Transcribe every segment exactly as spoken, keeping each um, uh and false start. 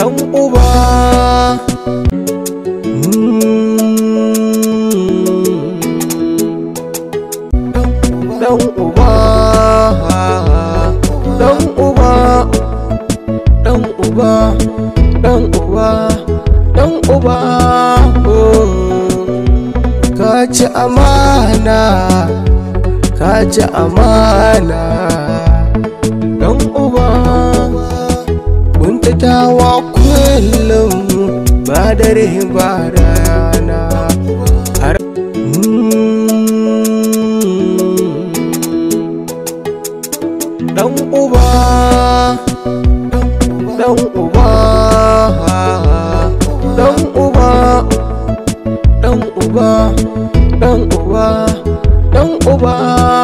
dan uba. Dan uba, dan uba, dan uba, dan uba, dan uba. Ka ci amana, ka ci amana, dan uba. Kuntatawa kullum ba dare ba rana. Dan uba, dan uba, dan uba, dan uba, dan uba, dan uba.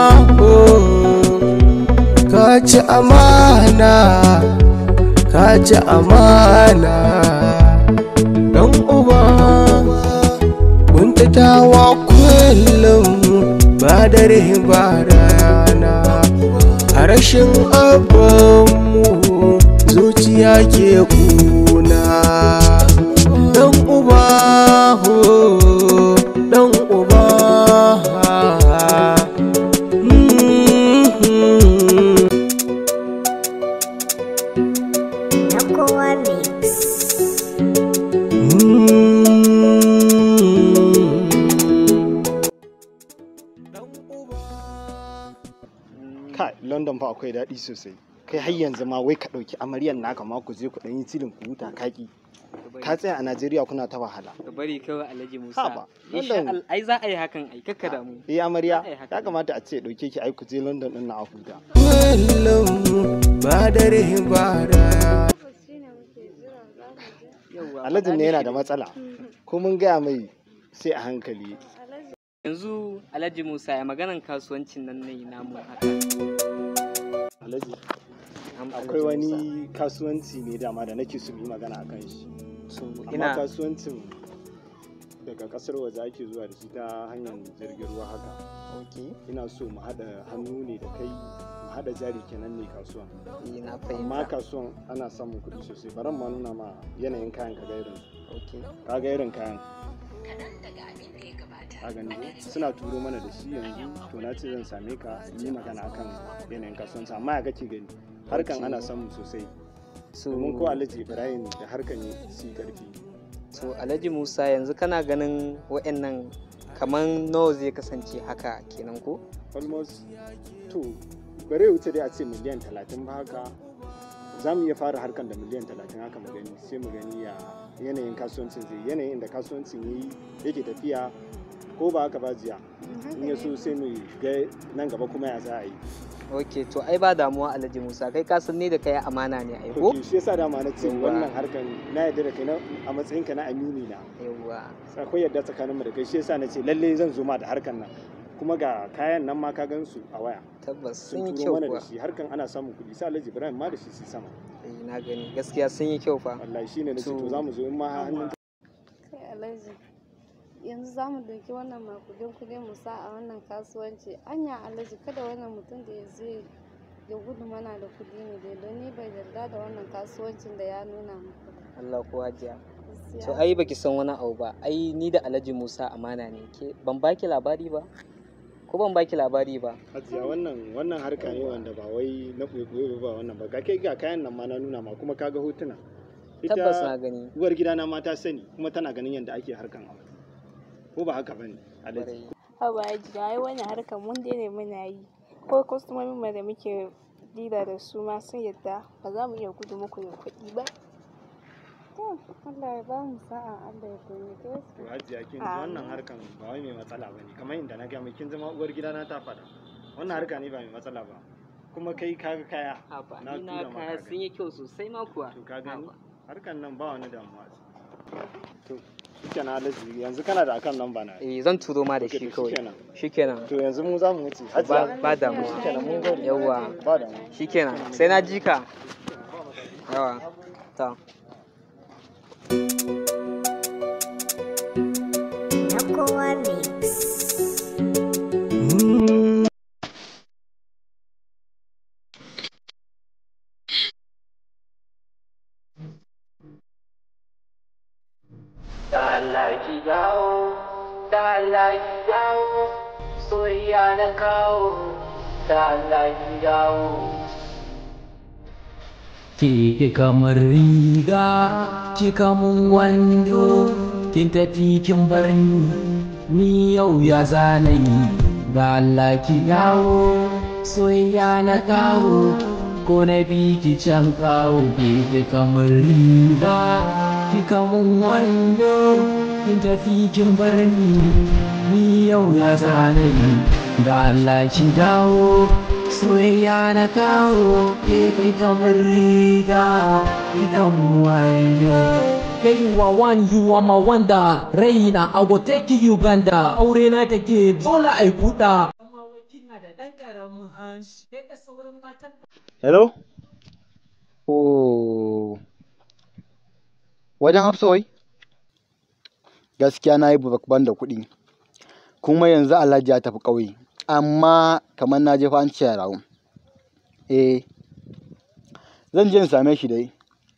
Ka ci amana, ka ci amana, dan uba. Kuntatawa kullum ba dare ba rana. A rashin abinmu zuciya ke kuna. Dan uba, dan uba. Kai, London fa akwai daɗi sosai. Kai har yanzu ma wai ka ɗauki amaryan naka ma ku je ku ɗan yi cilin ku huta kaki. Ka tsaya a Najeriya kuna ta wahala. Ka bari kawai Alhaji Musa. Haba, Insha London. Allah, ai za a yi hakan ai kakka da mu. Eh amarya, Za a yi haka. ya kamata a ce ɗauke ki ai ku je London ɗin na a huta. Kullum ba dare ba rana. Yawwa. Alhaji ne yana da matsala. Ko mun gaya mai sai a hankali. Yanzu Alhaji Musa ya maganan kasuwancin nan ne namu haka. Alhaji, Am Alhaji akwai Musa. wani kasuwanci ne dama da nake so mu yi magana akan shi. So, Amma ina kasuwancin daga kasar waje ake zuwa da shi ta hanyar jirgin ruwa haka. okay. Ina so mu haɗa hannu ne da kai, mu haɗa jari kenan ne kasuwan. Eh, na Amma fahimta. kasuwan ana samun kuɗi sosai. Bari ma nuna ma yanayin kayan ka ga irin. Okay. Ka ga irin kayan. Ka gani suna turo mana da shi yanzu, to na ce zan same ka yi magana akan yanayin kasuwanci, amma ya kake gani harkan ana samu sosai. So, Domin ko Alhaji Ibrahim da harkan yi si karfi. so Alhaji Musa yanzu kana ganin wa'annan kaman nawa zai kasance haka kenan ko? Almost to bare wuce dai a ce miliyan talatin ba haka. Za mu iya fara harkan da miliyan talatin haka mu gani, sai mu gani ya yanayin kasuwancin zai yanayin da kasuwancin yi yake tafiya, ko ba haka ba jiya. In ya so sai mu ga nan gaba kuma ya za a yi. Ok, to ai ba damuwa Alhaji Musa, kai ka san ne da kai amana ne ai ko? Ok, shi yasa dama na ce Yawwa. wannan harkan na yarda da kai na- a matsayinka na amini na. Yawwa. Akwai yarda tsakaninmu da kai, shi yasa na ce lalle zan zo ma da harkan nan. Kuma ga kayan nan ma ka gan su a waya. Tabbas sun Sun yi turo kyau mana kuwa. da shi, harkan ana samun kuɗi. Sai Alhaji Ibrahim ma da shi su sama. Eh, na gani gaskiya sun yi kyau fa. Wallahi shine na ce to To- za mu zo in ma hannun Kai Alhaji, yanzu za mu ɗauki wannan makudin kuɗi mu sa a wannan kasuwanci. Anya Alhaji, kada wannan mutum da ya zai ya gudu mana da kuɗi ne dai, don ni bai yarda da wannan kasuwancin da ya nuna muku. Allah ko hajiya. Gaskiya. To ai baki san wani abu ba. Ai ni da Alhaji Musa amana ne. Ke ban baki labari ba? Ko ban baki labari ba? Hajiya, wannan wannan harka ne wanda ba wai na ɓoye ba wannan ba. Ga kai ga kayan nan ma na nuna ma, kuma ka ga hotuna. Tabbas na gani. uwar gidana ma ta sani, kuma tana ganin yadda ake harkan aure. Ko ba haka bane Alhaji? Kwarai. Haba Hajiya, ai wannan harkar mun daina muna yi. Ko kwastomomin mu da muke dila da su ma sun yadda ba za mu iya gudu muku da kuɗi ba. To, Allah ya ba mu sa'a, Allah ya taimake su. To Hajiya, kin ji wannan harkan ba wai mai matsala bane. Kamar inda na ga mai kin zama uwar gidana ta faɗa. Wannan harka ne ba mai matsala ba. Kuma kai kaga kaya. Haba, Na ni na tura maka kaya gani. sun yi kyau sosai ma kuwa. To ka gani? Haba. Harkan nan ba wani damuwa. To shikenan Alhaji, yanzu kana da akan lamba na. Eh, zan turo ma da Okay, shi to kawai. shikenan. Shikenan. To yanzu mu za mu wuce. Ba Hajiya, ba damuwa. shikenan mun gode. Yawwa. Ba damuwa. Shikenan. Sai na ji ka. Yawa. Ta. ki dawo, da Allah ki dawo, soyayya na kawo, da Allah ki dawo. Ki kamar riga, kika mun wando, kin tafi kin bar ni, ni yau ya zanayi, da Allah ki dawo, soyayya na kawo, ko na bi ki can kawo, ki kamar riga, kika mun wando, kin tafi kin bar ni, ni yau ya zanayi, da Allah ki dawo, soyayya na kawo, ke kamar riga, ita wando. Hey, you are one, you are my wonder. Raina, I will take you Uganda. Aure na take dole ai buɗa. Hello? Oh. Wajen Hafsa wai? Gaskiya na yi ban da kuɗi. Kuma yanzu Alhaji ya tafi ƙauye. Amma kamar na je fa an ce ya rawu. Eh. Zan je in same shi dai.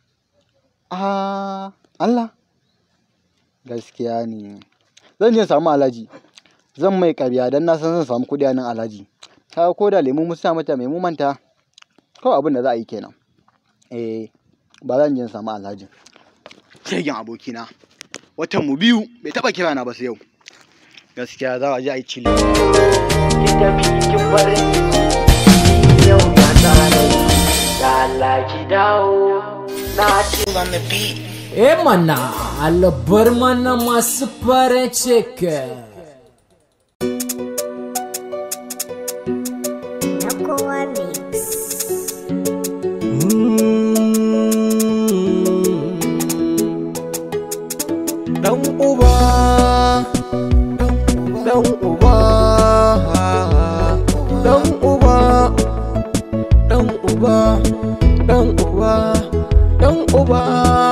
Ah, Allah. Gaskiya ne. Zan je in samu Alhaji. Zan mai ƙarya don na san zan samu kuɗi a nan Alhaji. Kaga ko da lemu mun sa mata mai mu manta. Kawai abin da za a yi kenan. Eh, ba zan je in samu Alhaji. Shegen abokina. Watan mu biyu bai taɓa kira na ba sai yau. Gaskiya za a je a yi cile. Ki tafi kin bar ni, yau ya zanayi, da Allah ki dawo, na ci on the beat. Eh mana, alabar mana masu farin ciki. Dan uba, dan uba, dan uba, dan uba, dan uba, dan uba,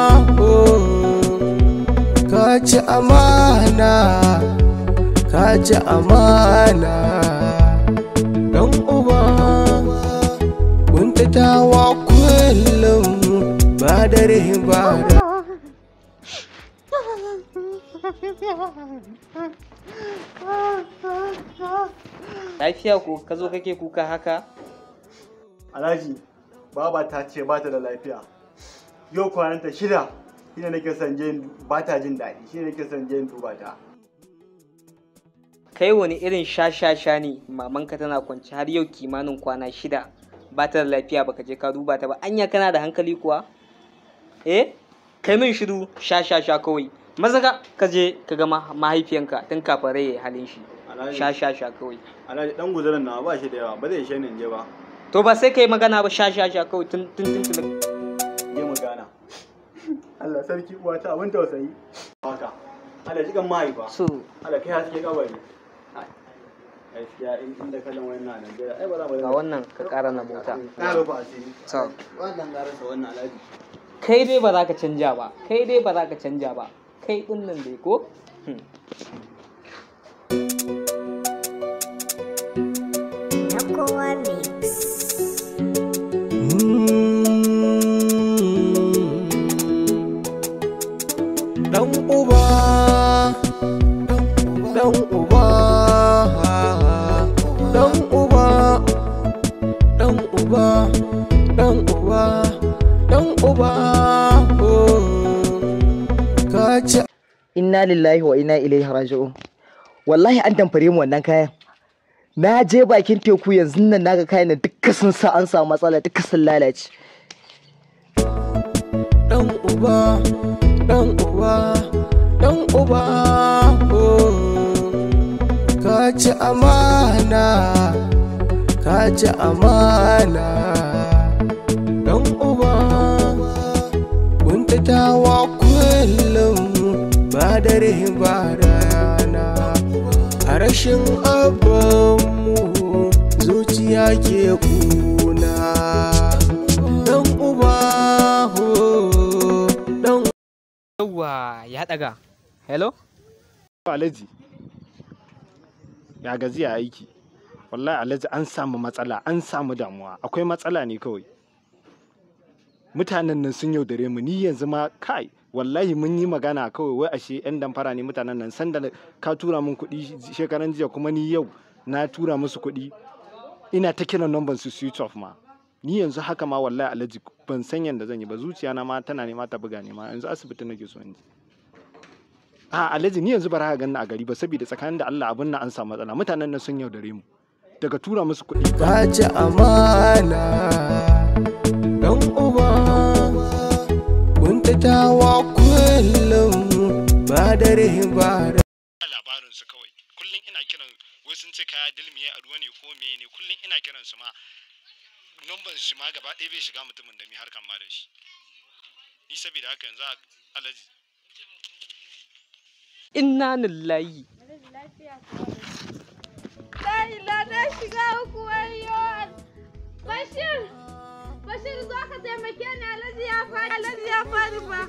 ka ci amana, ka ci amana, dan uba, kuntatawa kullum ba dare ba da. Lafiya ko ka zo kake kuka haka? Alhaji, baba ta ce ba ta da lafiya. Yau kwananta shida, shine nake son je ba ta jin daɗi, shine nake son je duba ta. Kai wani irin sha-sha-sha ne mamanka tana kwanci har yau kimanin kwana shida ba ta da lafiya baka je ka duba ta ba. Anya kana da hankali kuwa? Eh? Kai min shiru sha-sha-sha kawai. Maza ka je ka ga mahaifiyanka tun kafin rai ya halin shi. Sha-sha-sha kawai. Alhaji dan guzurin na ba shi da yawa, ba zai ishe ni je ba. To ba sai kai magana ba sha-sha-sha kawai tun tun tun. Je magana. Allah sarki uwa ta abin tausayi. Haka. Allah ji kan mahaifa. So. Allah kai haske kabari. Gaskiya inda kallon wannan Najeriya ai ba za mu ga wannan ka ƙara na mota. Na rufa asiri. To. Wannan garasa wannan Alhaji. Kai dai ba za ka canja ba. Kai dai ba za ka canja ba. Kai din nan dai ko? Kowa mix. Dan uba, dan uba, dan uba, dan uba, dan uba, dan uba, ka ci. Inna lillahi wa inna ilaihi raji'un. Wallahi an damfare mu wannan kayan. Na je bakin teku yanzu nan naga kayan dukkan sun sa an samu matsala, dukkan sun lalace. Dan uba, dan uba, dan uba, ka ci amana, ka ci amana, dan uba, kuntatawa kullum ba dare ba rana, a rashin abinmu zuciya ke kuna. Dan uba, dan Yawwa ya daga. Hello? Alhaji, ya gazi a aiki. Wallahi Alhaji an samu matsala, an samu damuwa. Akwai matsala ne kawai. mutanen nan sun yaudare mu. Ni yanzu ma kai wallahi mun yi magana kawai wai ashe yan damfara ne mutanen nan. Sanda ka tura min kuɗi shekaran jiya kuma ni yau na tura musu kuɗi ina ta kiran number su switch off ma. Ni yanzu haka ma wallahi Alhaji ban san yanda zan yi ba, zuciya na ma tana nema ta buga ne ma, yanzu asibiti nake so in je. A Alhaji ni yanzu ba za ka ganni a gari ba saboda tsakanin da Allah abin nan an samu matsala, mutanen nan sun yaudare mu daga tura musu kuɗi. Ka ci amana dan uba, kuntatawa kullum ba dare ba da labarin su kawai kullum ina kiran wai sun ce kaya dilmiye a ruwa ne ko meye ne, kullum ina kiran su ma number shi ma gaba ɗaya bai shiga mutumin da mai harkan ma da shi. Ni saboda haka yanzu Alhaji inna lillahi La ila na shiga uku wayo. Bashir, Bashir zo ka taimake ni, Alhaji ya fadi, Alhaji ya fadi ba.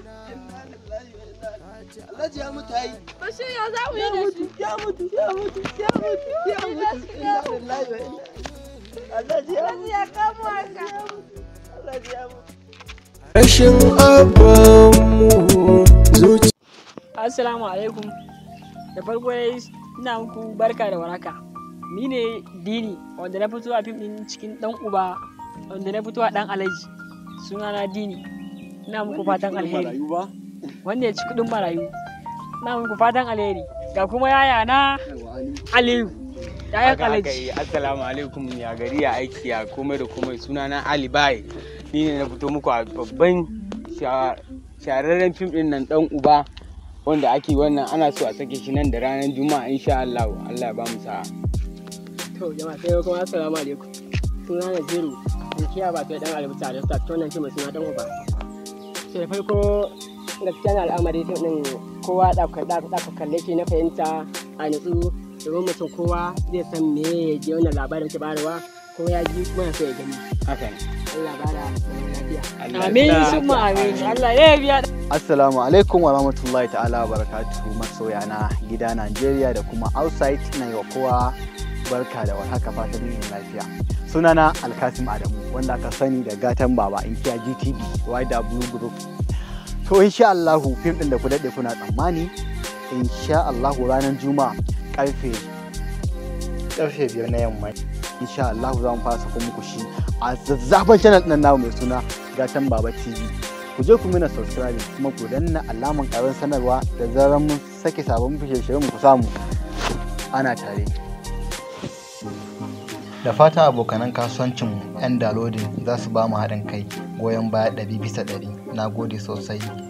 Alhaji ya mutu ai. Bashir yau za mu yi da shi. Ya mutu, ya mutu, ya mutu, ya mutu. Alhaji ya kamo haka. Alhaji ya mutu. Rashin abanmu zuci. Assalamu alaikum. Da farko ina muku barka da waraka. Ni ne Dini wanda na fito a fim din cikin dan uba wanda na fito a dan Alhaji. Sunana Dini. Ina muku fatan alheri. Wanda ya ci kudin marayu. Ina muku fatan alheri. Ga kuma yaya na Aliyu. Yayan Alhaji. Assalamu alaikum, ya gari ya aiki ya komai da komai. Sunana Ali Bai. Ni ne na fito muku a babban shahararren fim din nan dan uba wanda ake wannan ana so a sake shi nan da ranar Juma'a insha Allah. Allah ya ba mu sa'a. To jama'a sai kuma assalamu alaikum. Sunana Zero. Ni kiya ba ta dan albuta da ta tonan shi mai suna dan uba. Sai farko gaskiya al'amari fim din kowa da ka da ka kalle shi na fahimta a nutsu domin mutum kowa zai san me ya je wannan labarin ke barawa ko ya ji kuma ya so ya gani. Haka ne. Allah bara lafiya. Amin summa amin. Allah ya biya. Assalamu alaikum wa rahmatullahi ta'ala wa barakatuhu masoya na gida Najeriya da kuma outside, ina yi wa kowa barka da warhaka, fatan yin lafiya. Sunana Alkasim Adamu wanda aka sani da gatan baba inkiya G T V Y W Group. To insha Allah fim din da ku dade kuna tsammani insha Allah ranar Juma'a karfe karfe biyar na yamma insha Allah za mu fara sako muku shi a zazzafan channel din namu mai suna Gatan Baba T V. Ku je ku mina subscribe kuma ku danna alaman karin sanarwa da zarar mun sake sabon shirye-shiryen ku samu ana tare. Da fata abokanan kasuwancin yan downloading za su ba mu haɗin kai goyon baya ɗari bisa ɗari. Na gode sosai.